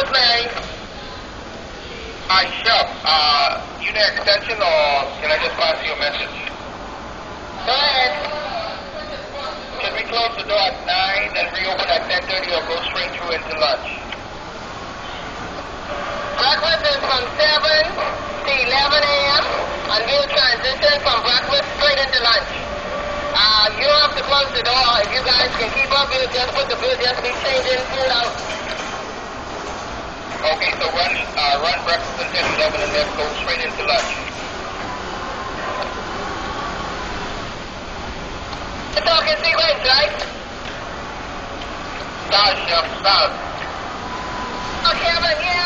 Rosemary. Hi, Chef. You need extension or can I just pass you a message? Go ahead. Can we close the door at 9 and reopen at 10:30 or go straight through into lunch? Breakfast is from 7 to 11 a.m. and we'll transition from breakfast straight into lunch. You don't have to close the door. If you guys can keep up, we'll just be changing food out. Okay, so run breakfast until 11 and then go straight into lunch. You're talking sequence, right? Start, Chef, start. Oh, Kevin, yeah.